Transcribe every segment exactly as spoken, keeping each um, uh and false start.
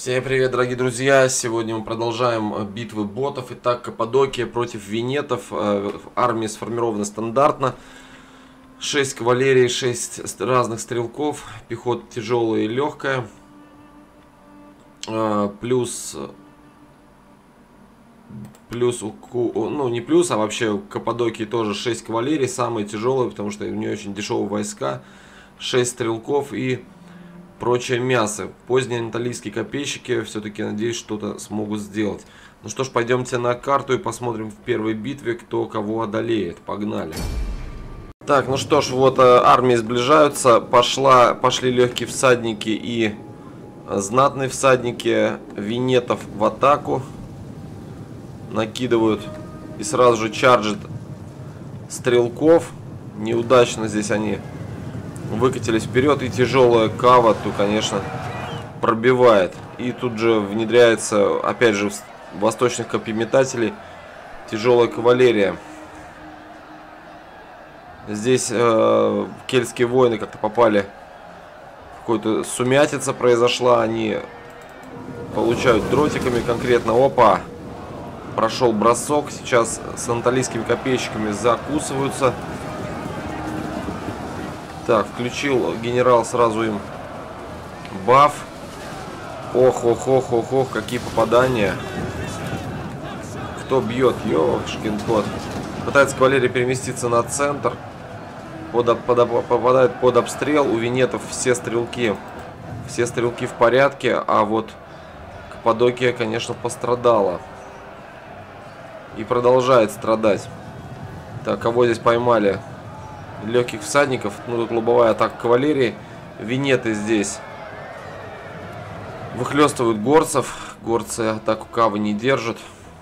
Всем привет, дорогие друзья! Сегодня мы продолжаем битвы ботов. Итак, Каппадокия против венетов. Армия сформирована стандартно. шесть кавалерии, шесть разных стрелков. Пехота тяжелая и легкая. Плюс... Плюс, ну не плюс, а вообще у Каппадокии тоже шесть кавалерий. Самые тяжелые, потому что у нее очень дешевые войска. шесть стрелков и... прочее мясо. Поздние анатолийские копейщики все-таки, надеюсь, что-то смогут сделать. Ну что ж, пойдемте на карту и посмотрим в первой битве, кто кого одолеет. Погнали. Так, ну что ж, вот армии сближаются. Пошла, пошли легкие всадники и знатные всадники венетов в атаку. Накидывают и сразу же чарджат стрелков. Неудачно здесь они выкатились вперед, и тяжелая кава тут, конечно, пробивает. И тут же внедряется, опять же, в восточных копьеметателей тяжелая кавалерия. Здесь э, кельтские воины как-то попали в какую-то сумятица произошла. Они получают дротиками конкретно. Опа! Прошел бросок. Сейчас с анатолийскими копейщиками закусываются. Так, включил генерал сразу им баф. Ох, ох, ох, ох, ох, какие попадания. Кто бьет? Ёшкин кот. Пытается кавалерия переместиться на центр. Под, под, попадает под обстрел. У венетов все стрелки. Все стрелки в порядке. А вот Каппадокия, конечно, пострадала. И продолжает страдать. Так, кого здесь поймали? Легких всадников. Ну, тут лобовая атака кавалерии. Венеты здесь выхлестывают горцев. Горцы атаку кавы не держат.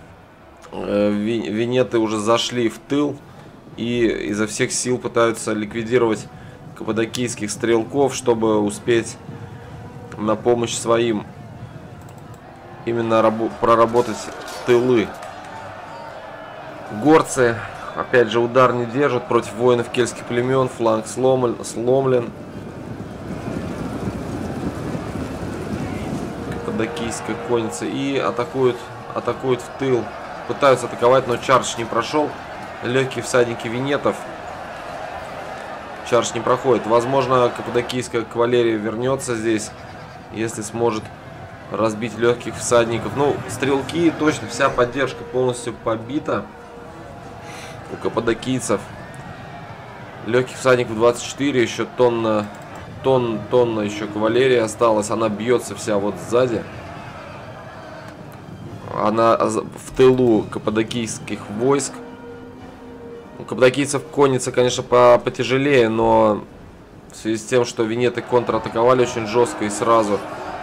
Венеты уже зашли в тыл и изо всех сил пытаются ликвидировать каппадокийских стрелков, чтобы успеть на помощь своим именно проработать тылы. Горцы опять же удар не держат против воинов кельтских племен. Фланг сломлен. сломлен. Каппадокийская конница. И атакуют, атакуют в тыл. Пытаются атаковать, но чардж не прошел. Легкие всадники венетов. Чардж не проходит. Возможно, каппадокийская кавалерия вернется здесь, если сможет разбить легких всадников. Ну, стрелки, точно вся поддержка полностью побита у каппадокийцев. Легких всадников двадцать четыре, еще тонна, тонн, тонна еще кавалерии осталась. Она бьется вся вот сзади. Она в тылу каппадокийских войск. У каппадокийцев конница, конечно, по потяжелее, но в связи с тем, что венеты контратаковали очень жестко и сразу,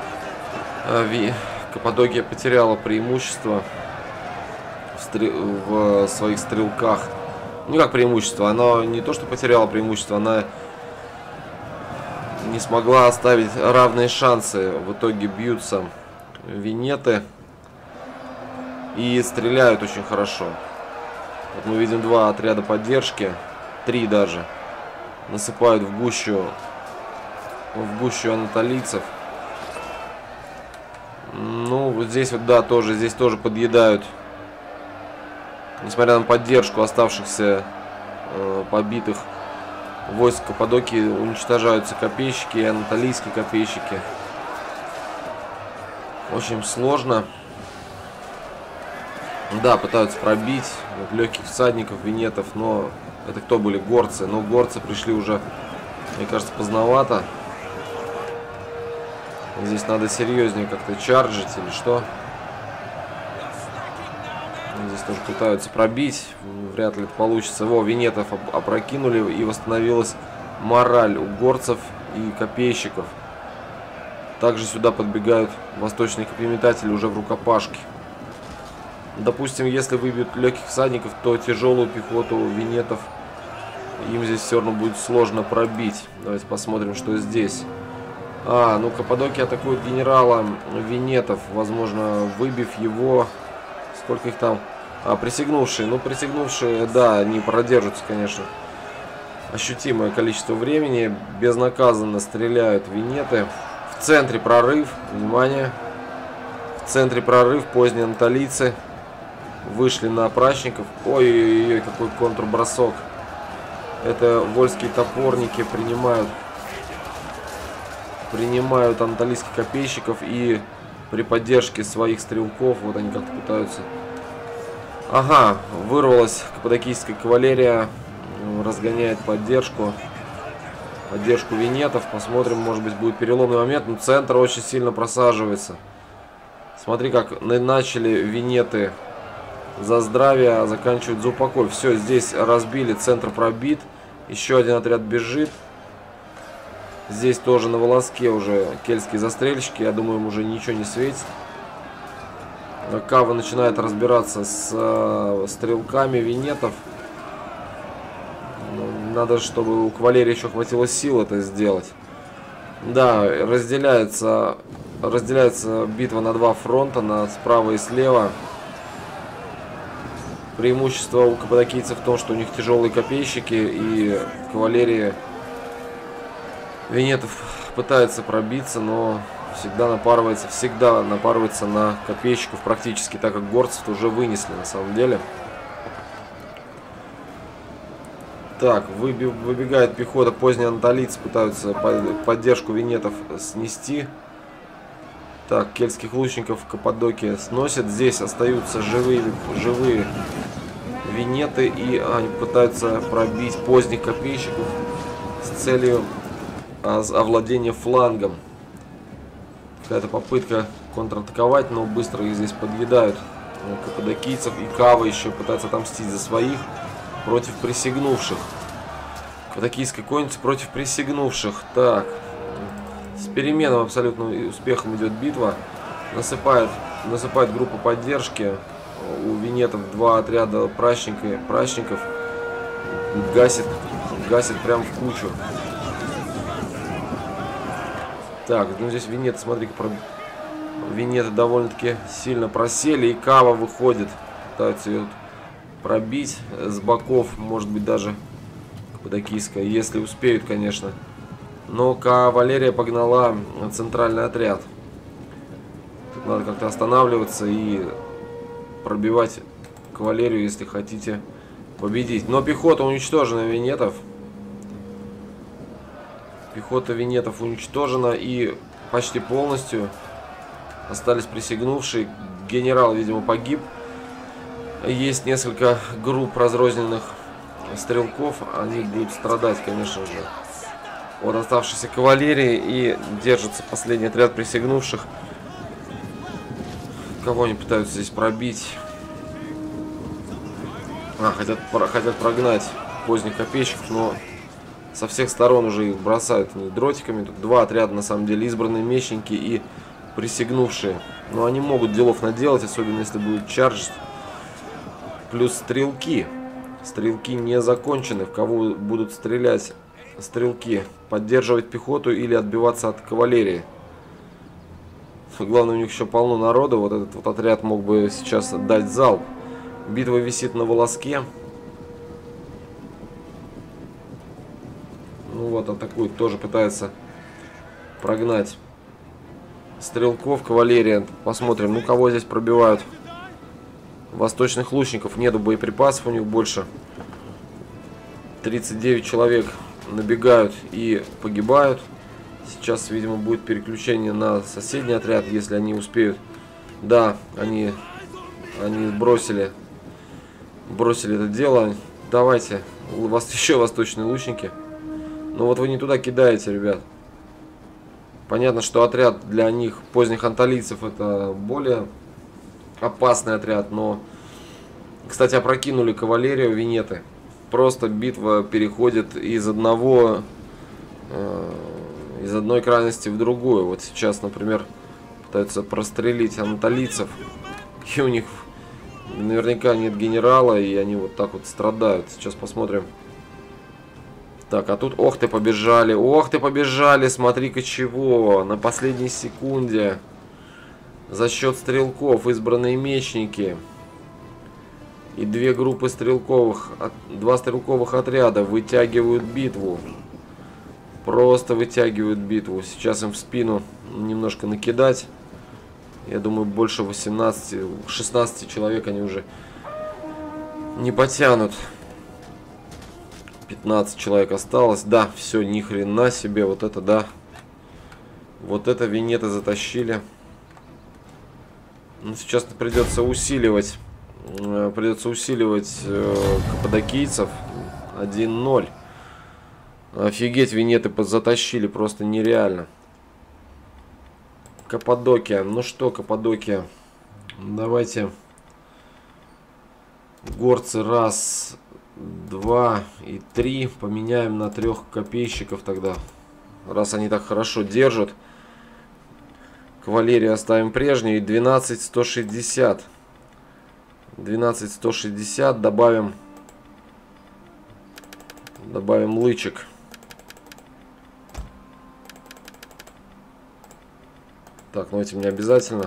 Каппадокия потеряла преимущество в, стрел... в своих стрелках. Ну как преимущество, она не то что потеряла преимущество, она не смогла оставить равные шансы. В итоге бьются венеты и стреляют очень хорошо. Вот мы видим два отряда поддержки, три даже, насыпают в гущу, в гущу анатолийцев. Ну вот здесь вот, да, тоже здесь тоже подъедают. Несмотря на поддержку оставшихся э, побитых войск Каппадокии, уничтожаются копейщики и анатолийские копейщики. Очень сложно. Да, пытаются пробить вот, легких всадников, венетов, но это кто были? Горцы. Но горцы пришли уже, мне кажется, поздновато. Здесь надо серьезнее как-то чарджить или что. Здесь тоже пытаются пробить. Вряд ли это получится. Во, венетов опрокинули, и восстановилась мораль у горцев и копейщиков. Также сюда подбегают восточные копьеметатели уже в рукопашке. Допустим, если выбьют легких всадников, то тяжелую пехоту венетов им здесь все равно будет сложно пробить. Давайте посмотрим, что здесь. А, ну Каппадокия атакует генерала венетов, возможно, выбив его. Сколько их там? А, присягнувшие. Ну, присягнувшие, да, не продержатся, конечно, ощутимое количество времени. Безнаказанно стреляют венеты. В центре прорыв. Внимание. центре прорыв. Поздние анатолийцы вышли на пращников. Ой-ой-ой, какой контрбросок. Это вольские топорники принимают принимают анатолийских копейщиков, и при поддержке своих стрелков, вот они как-то пытаются. Ага, вырвалась каппадокийская кавалерия, разгоняет поддержку. Поддержку венетов. Посмотрим, может быть, будет переломный момент. Но центр очень сильно просаживается. Смотри, как начали венеты за здравие, а заканчивают за упокой. Все, здесь разбили, центр пробит. Еще один отряд бежит. Здесь тоже на волоске уже кельтские застрельщики. Я думаю, им уже ничего не светит. Кава начинает разбираться с э, стрелками венетов. Надо, чтобы у кавалерии еще хватило сил это сделать. Да, разделяется, разделяется битва на два фронта, на справа и слева. Преимущество у каппадокийцев в том, что у них тяжелые копейщики, и кавалерия венетов пытается пробиться, но всегда напарывается, всегда напарывается на копейщиков практически, так как горцев уже вынесли на самом деле. Так, выбегает пехота, поздние анатолийцы пытаются поддержку венетов снести. Так, кельтских лучников Каппадокия сносят. Здесь остаются живые, живые венеты, и они пытаются пробить поздних копейщиков с целью овладения флангом. Какая-то попытка контратаковать, но быстро их здесь подъедают каппадокийцев, и Кава еще пытается отомстить за своих. Против присягнувших. Каппадокийская конница против присягнувших. Так. С переменным абсолютным успехом идет битва. Насыпает, насыпает группа поддержки. У венетов два отряда пращника, пращников. Гасит, гасит прям в кучу. Так, ну здесь венеты, смотри-ка, про... венеты довольно-таки сильно просели. И Кава выходит. Пытаются ее пробить с боков, может быть, даже каппадокийская, если успеют, конечно. Но кавалерия погнала центральный отряд. Тут надо как-то останавливаться и пробивать кавалерию, если хотите победить. Но пехота уничтожена венетов. Пехота венетов уничтожена, и почти полностью остались присягнувшие. Генерал, видимо, погиб. Есть несколько групп разрозненных стрелков. Они будут страдать, конечно же, от оставшейся кавалерии. И держится последний отряд присягнувших. Кого они пытаются здесь пробить? А, хотят, хотят прогнать поздних копейщиков, но со всех сторон уже их бросают дротиками. Тут два отряда, на самом деле, избранные мечники и присягнувшие. Но они могут делов наделать, особенно если будет чардж. Плюс стрелки. Стрелки не закончены. В кого будут стрелять стрелки? Поддерживать пехоту или отбиваться от кавалерии? Главное, у них еще полно народа. Вот этот вот отряд мог бы сейчас дать залп. Битва висит на волоске. Ну вот, атакует. Тоже пытается прогнать стрелков. Кавалерия. Посмотрим, ну кого здесь пробивают. Восточных лучников нету боеприпасов у них больше. тридцать девять человек набегают и погибают. Сейчас, видимо, будет переключение на соседний отряд, если они успеют. Да, они, они бросили, бросили это дело. Давайте, у вас еще восточные лучники. Но вот вы не туда кидаете, ребят. Понятно, что отряд для них, поздних анталийцев, это более опасный отряд, но, кстати, опрокинули кавалерию венеты. Просто битва переходит из одного, э, из одной крайности в другую. Вот сейчас, например, пытаются прострелить анатолийцев, и у них наверняка нет генерала, и они вот так вот страдают. Сейчас посмотрим. Так, а тут, ох ты, побежали, ох ты, побежали, смотри-ка чего, на последней секунде. За счет стрелков избранные мечники и две группы стрелковых, два стрелковых отряда вытягивают битву. Просто вытягивают битву. Сейчас им в спину немножко накидать. Я думаю, больше восемнадцати, шестнадцати человек они уже не потянут. пятнадцать человек осталось. Да, все, ни хрена себе. Вот это да. Вот это винеты затащили. Ну, сейчас придется усиливать. Придется усиливать э, каппадокийцев. один ноль. Офигеть, винеты затащили. Просто нереально. Каппадокия. Ну что, Каппадокия. Давайте. Горцы раз, два и три. Поменяем на трех копейщиков тогда. Раз они так хорошо держат. Кавалерию оставим прежнюю. И двенадцать сто шестьдесят. двенадцать сто шестьдесят. Добавим. Добавим лычек. Так, ну этим не обязательно.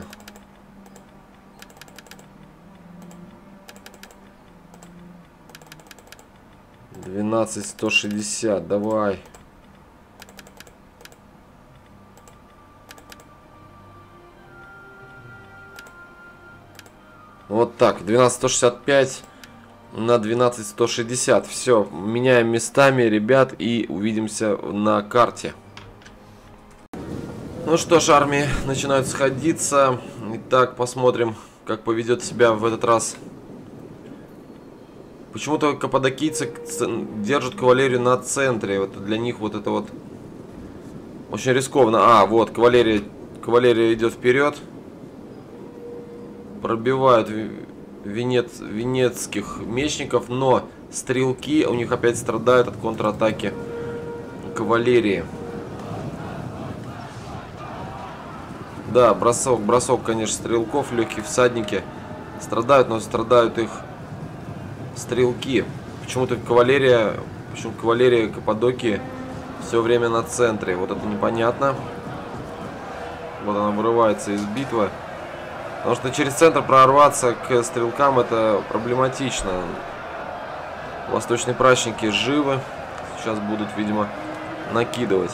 двенадцать сто шестьдесят. Давай. Вот так. двенадцать сто шестьдесят пять на двенадцать сто шестьдесят. Все. Меняем местами, ребят, и увидимся на карте. Ну что ж, армии начинают сходиться. Итак, посмотрим, как поведет себя в этот раз. Почему-то каппадокийцы держат кавалерию на центре. Вот для них вот это вот очень рискованно. А, вот, кавалерия, кавалерия идет вперед. Пробивают венец, венецких мечников, но стрелки у них опять страдают от контратаки кавалерии. Да, бросок, бросок, конечно, стрелков, легкие всадники страдают, но страдают их стрелки. Почему-то кавалерия, почему кавалерия Каппадокии все время на центре. Вот это непонятно. Вот она вырывается из битвы. Потому что через центр прорваться к стрелкам это проблематично. Восточные прачники живы. Сейчас будут, видимо, накидывать.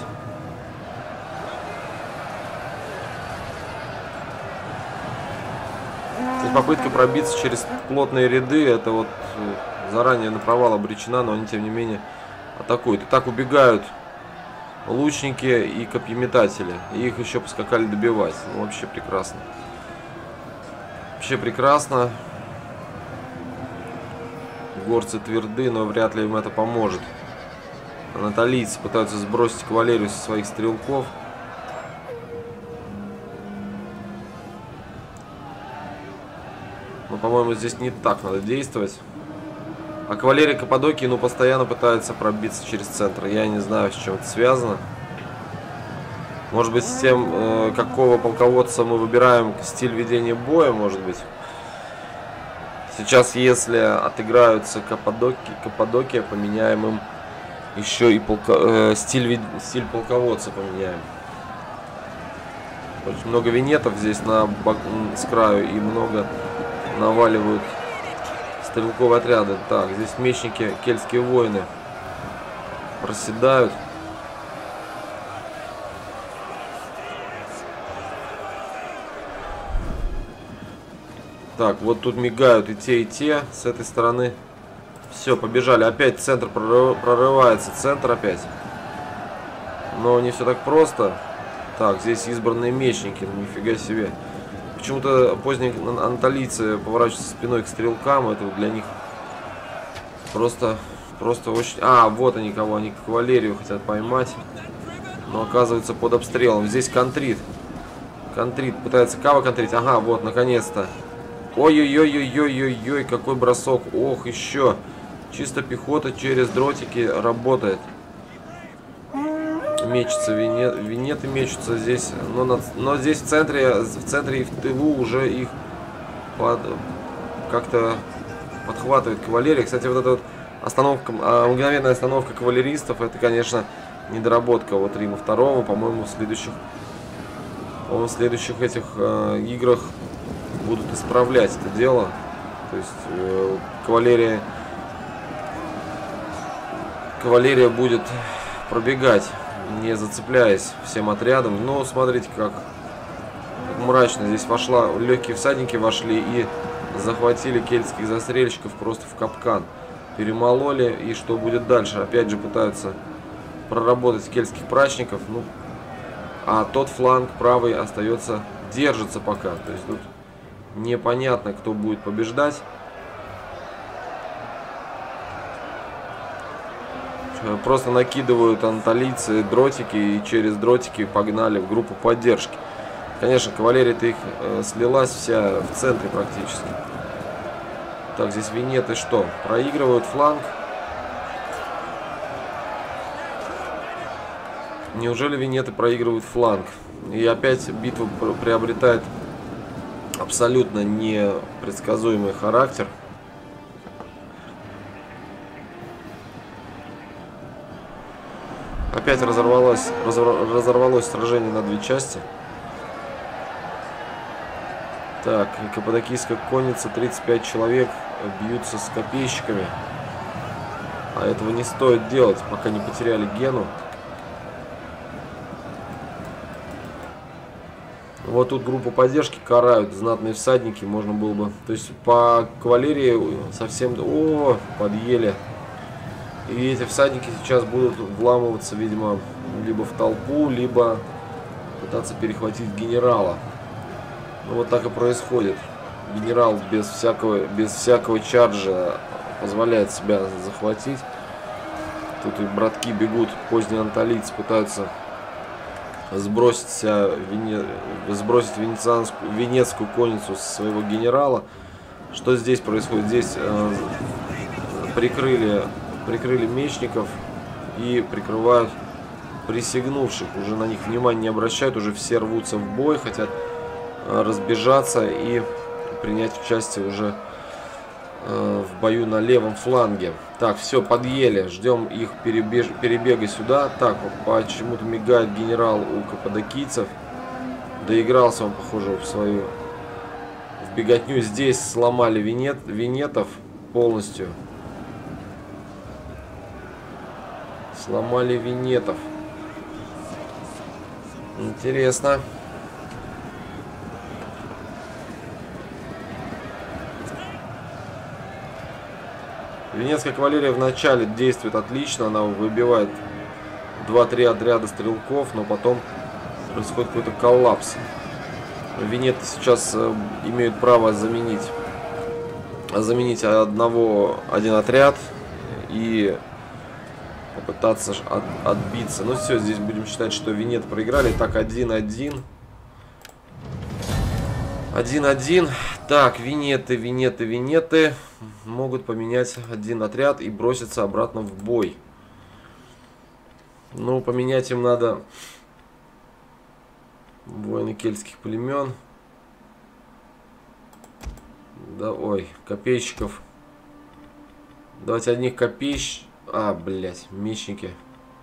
Попытка пробиться через плотные ряды, это вот заранее на провал обречена, но они тем не менее атакуют. И так убегают лучники и копьеметатели. И их еще поскакали добивать. Ну, вообще прекрасно. Вообще прекрасно. Горцы тверды, но вряд ли им это поможет. Анатолийцы пытаются сбросить кавалерию со своих стрелков. Но, по-моему, здесь не так надо действовать. А кавалерия Каппадокии, ну, постоянно пытается пробиться через центр. Я не знаю, с чем это связано. Может быть, с тем, э, какого полководца мы выбираем стиль ведения боя, может быть. Сейчас, если отыграются Каппадокии, Каппадокия, поменяем им еще и полко, э, стиль, стиль полководца поменяем. Очень много винетов здесь на бок, с краю и много наваливают стрелковые отряды. Так, здесь мечники, кельтские воины проседают. Так, вот тут мигают и те, и те с этой стороны. Все, побежали. Опять центр прорывается. Центр опять. Но не все так просто. Так, здесь избранные мечники. Нифига себе. Почему-то поздние анатолийцы поворачиваются спиной к стрелкам. Это для них просто, просто очень... А, вот они кого. Они кавалерию хотят поймать. Но оказывается под обстрелом. Здесь контрит. Контрит. Пытается кого контрить. Ага, вот, наконец-то. Ой-ой-ой-ой-ой-ой-ой. Какой бросок. Ох, еще. Чисто пехота через дротики работает. Мечется, винет, винеты мечутся здесь, но, на, но здесь в центре, в центре и в тылу уже их под, как-то подхватывает кавалерия. Кстати, вот эта вот остановка, мгновенная остановка кавалеристов, это, конечно, недоработка вот Рима второго. По-моему, в следующих, по-моему, в следующих этих э, играх будут исправлять это дело. То есть э, кавалерия, кавалерия будет пробегать, не зацепляясь всем отрядом. Но смотрите, как, как мрачно. Здесь вошла, легкие всадники вошли и захватили кельтских застрельщиков просто в капкан. Перемололи. И что будет дальше? Опять же пытаются проработать кельтских прачников. Ну, а тот фланг правый остается, держится пока. То есть тут непонятно, кто будет побеждать. Просто накидывают анталийцы дротики и через дротики погнали в группу поддержки. Конечно, кавалерия-то их э, слилась вся в центре практически. Так, здесь венеты что? Проигрывают фланг. Неужели венеты проигрывают фланг? И опять битва приобретает абсолютно непредсказуемый характер. Опять разорвалось, разорвалось сражение на две части. Так, каппадокийская конница, тридцать пять человек бьются с копейщиками. А этого не стоит делать, пока не потеряли Гену. Вот тут группу поддержки карают знатные всадники, можно было бы. То есть по кавалерии совсем... О, подъели. И эти всадники сейчас будут вламываться, видимо, либо в толпу, либо пытаться перехватить генерала. Ну, вот так и происходит. Генерал без всякого, без всякого чарджа позволяет себя захватить. Тут и братки бегут, поздние анталийцы пытаются сбросить, себя, вене... сбросить венецианскую, венецкую конницу со своего генерала. Что здесь происходит? Здесь э, прикрыли... Прикрыли мечников и прикрывают присягнувших. Уже на них внимания не обращают, уже все рвутся в бой, хотят разбежаться и принять участие уже э, в бою на левом фланге. Так, все, подъели, ждем их перебеж... перебега сюда. Так, почему-то мигает генерал у каппадокийцев. Доигрался он, похоже, в свою в беготню. Здесь сломали венет... венетов полностью. Сломали венетов. Интересно. Венецкая кавалерия в начале действует отлично. Она выбивает два-три отряда стрелков, но потом происходит какой-то коллапс. Венеты сейчас э, имеют право заменить, заменить одного, один отряд и попытаться от, отбиться. Ну все, здесь будем считать, что венеты проиграли. Так, один-один. один-один. Так, венеты, венеты, венеты могут поменять один отряд и броситься обратно в бой. Ну, поменять им надо воины кельтских племен. Да, ой, копейщиков. Давайте одних копейщиков. А, блять, мечники.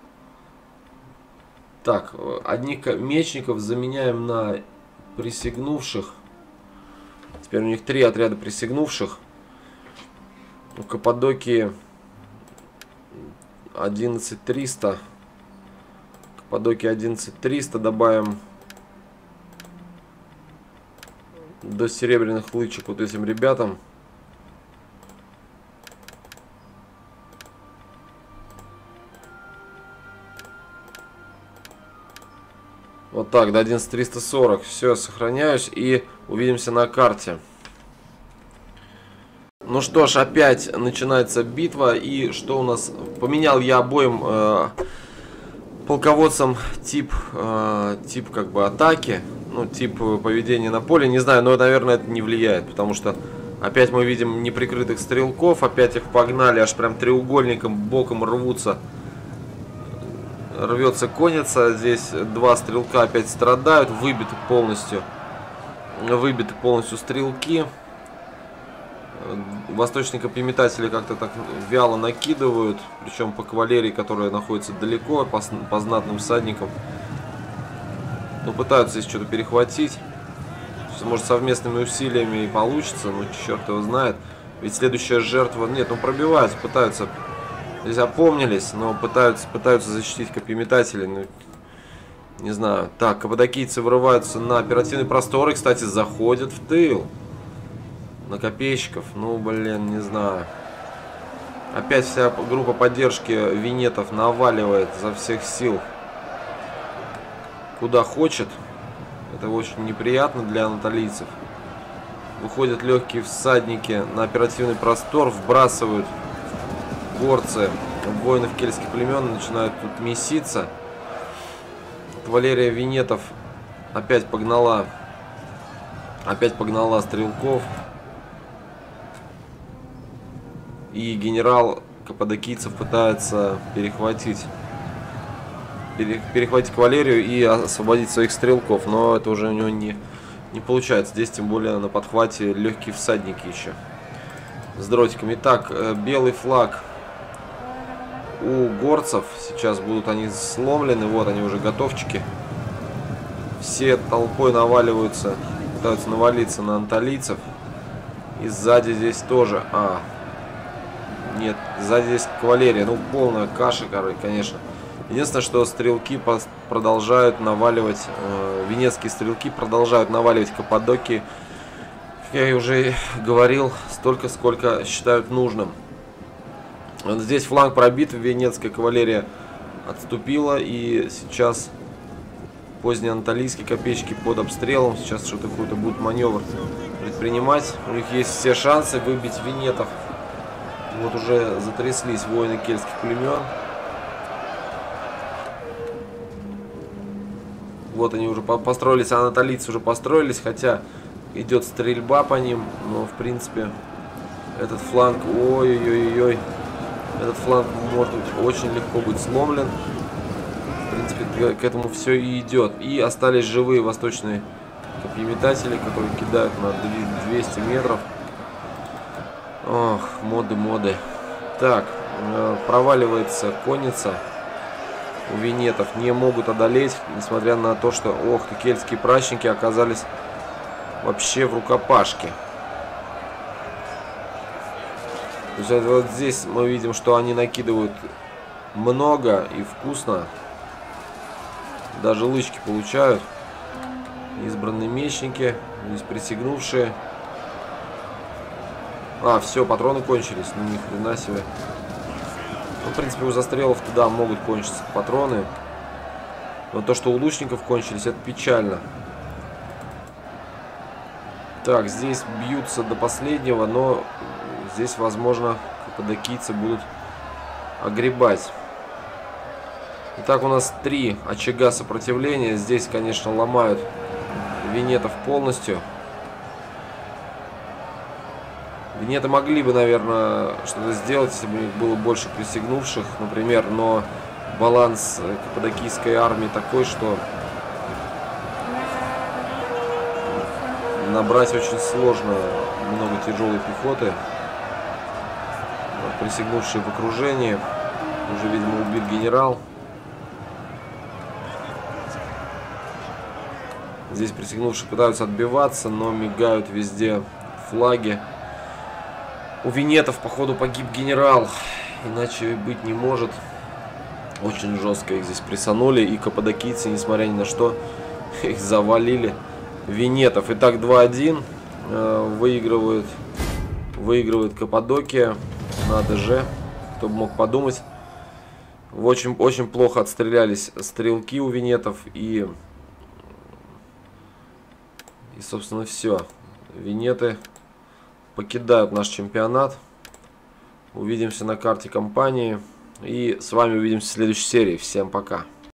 Так, одних мечников заменяем на присягнувших. Теперь у них три отряда присягнувших. У Каппадокии одиннадцать триста. Каппадокии одиннадцать триста. Добавим до серебряных лычек вот этим ребятам. Вот так, до одиннадцать триста сорок. Все, сохраняюсь и увидимся на карте. Ну что ж, опять начинается битва. И что у нас? Поменял я обоим э, полководцам тип, э, тип как бы атаки. Ну, тип поведения на поле. Не знаю, но, наверное, это не влияет. Потому что опять мы видим неприкрытых стрелков. Опять их погнали, аж прям треугольником боком рвутся. Рвется конница. Здесь два стрелка опять страдают. Выбиты полностью. Выбиты полностью стрелки. Восточные копьеметатели как-то так вяло накидывают. Причем по кавалерии, которая находится далеко. По, по знатным всадникам. Ну, пытаются здесь что-то перехватить. Может, совместными усилиями и получится. Ну, черт его знает. Ведь следующая жертва... Нет, ну пробиваются, пытаются... Здесь опомнились, но пытаются, пытаются защитить копьеметатели. Ну, Не знаю. Так, каппадокийцы вырываются на оперативный простор и, кстати, заходят в тыл. На копейщиков. Ну, блин, не знаю. Опять вся группа поддержки венетов наваливает за всех сил. Куда хочет. Это очень неприятно для анатолийцев. Выходят легкие всадники на оперативный простор, вбрасывают горцы воинов кельтских племен, начинают тут меситься. Кавалерия венетов опять погнала, опять погнала стрелков. И генерал каппадокийцев пытается перехватить, пере, перехватить кавалерию и освободить своих стрелков, но это уже у него не, не получается. Здесь тем более на подхвате легкие всадники еще с дротиками. Итак, белый флаг у горцев. Сейчас будут они сломлены. Вот они уже готовчики. Все толпой наваливаются, пытаются навалиться на анталийцев. И сзади здесь тоже. А, нет, сзади здесь кавалерия. Ну, полная каша, конечно. Единственное, что стрелки продолжают наваливать, э, венецкие стрелки продолжают наваливать Каппадокии. Я уже говорил, столько, сколько считают нужным. Вот здесь фланг пробит, венецкая кавалерия отступила, и сейчас поздние анатолийские копейщики под обстрелом. Сейчас что-то какой-то будут маневр предпринимать. У них есть все шансы выбить венетов. Вот уже затряслись воины кельтских племен. Вот они уже построились, анатолийцы уже построились, хотя идет стрельба по ним, но в принципе этот фланг, ой-ой-ой-ой, этот фланг может очень легко быть сломлен. В принципе, к этому все и идет. И остались живые восточные копьеметатели, которые кидают на двести метров. Ох, моды, моды. Так, проваливается конница. У венетов не могут одолеть, несмотря на то, что, ох ты, кельтские прачники оказались вообще в рукопашке. То есть вот здесь мы видим, что они накидывают много и вкусно. Даже лычки получают. Избранные мечники, здесь присягнувшие. А, все, патроны кончились. Ну, ни хрена себе. Ну, в принципе, у застрелов туда могут кончиться патроны. Но то, что у лучников кончились, это печально. Так, здесь бьются до последнего, но здесь, возможно, каппадокийцы будут огребать. Итак, у нас три очага сопротивления. Здесь, конечно, ломают венетов полностью. Венеты могли бы, наверное, что-то сделать, если бы у них было больше присягнувших, например, но баланс каппадокийской армии такой, что набрать очень сложно много тяжелой пехоты. Присягнувшие в окружении. Уже, видимо, убит генерал. Здесь присягнувшие пытаются отбиваться, но мигают везде флаги. У венетов, походу, погиб генерал. Иначе быть не может. Очень жестко их здесь прессанули. И каппадокийцы, несмотря ни на что, их завалили. Венетов. Итак, два один. Выигрывают, выигрывает Каппадокия. Надо же. Кто бы мог подумать. Очень, очень плохо отстрелялись стрелки у венетов. И, и собственно, все. Венеты покидают наш чемпионат. Увидимся на карте кампании. И с вами увидимся в следующей серии. Всем пока.